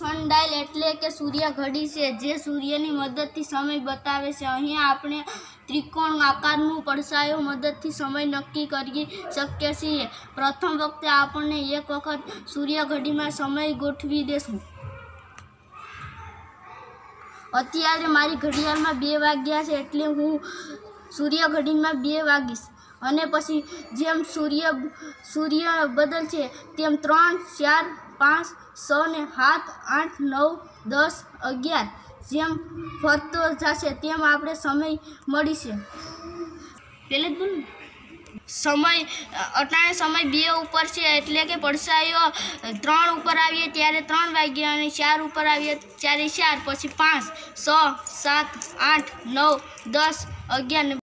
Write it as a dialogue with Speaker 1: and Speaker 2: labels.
Speaker 1: સનડાયલ એટલે કે સૂર્ય ઘડી છે જે સૂર્યની મદદથી સમય બતાવે છે। અહીં આપણે ત્રિકોણ આકારનું પડછાયો મદદથી સમય નક્કી કરી શકીએ છીએ। પ્રથમ વખતે આપણે એક વખત સૂર્ય ઘડીમાં સમય ગોઠવી દેશું। અત્યારે મારી ઘડિયાળમાં 2 વાગ્યા છે એટલે હું સૂર્ય ઘડીમાં 2 વાગીશ અને પછી જેમ સૂર્ય બદલશે તેમ 3, 4, 5, 6 ને 7, 8, 9, 10, 11 જેમ ફરતો જશે તેમ આપણે સમય મળીશે। પહેલે જ બોલું સમય અટાણે સમય 2 ઉપર છે એટલે કે પડછાયો 3 ઉપર આવીએ ત્યારે 3 વાગ્યા અને 4 ઉપર આવીએ ત્યારે 4, પછી 5, 6, 7, 8, 9, 10, 11